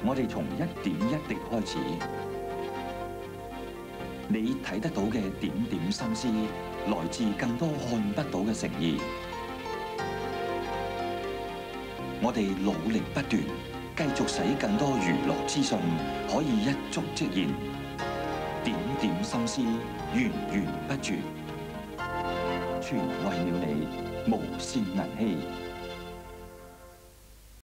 我哋從一點一滴開始，你睇得到嘅點點心思，來自更多看不到嘅誠意。我哋努力不斷，繼續使更多娛樂資訊可以一觸即現，點點心思源源不絕，全為了你，無線銀禧。